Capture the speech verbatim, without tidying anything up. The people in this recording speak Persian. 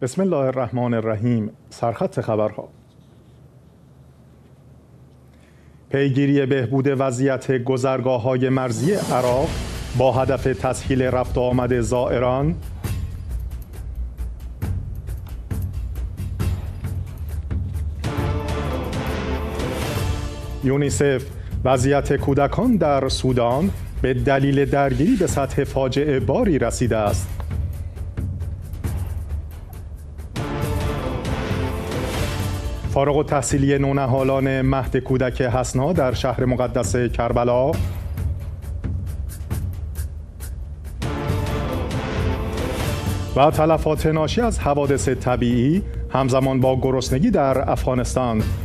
بسم الله الرحمن الرحیم. سرخط خبرها: پیگیری بهبود وضعیت گذرگاه‌های مرزی عراق با هدف تسهیل رفت و آمد زائران. یونیسف: وضعیت کودکان در سودان به دلیل درگیری به سطح فاجعه باری رسیده است. فارغ التحصیلی نونهالان مهد کودک حسنا در شهر مقدس کربلا. و تلفات ناشی از حوادث طبیعی همزمان با گرسنگی در افغانستان.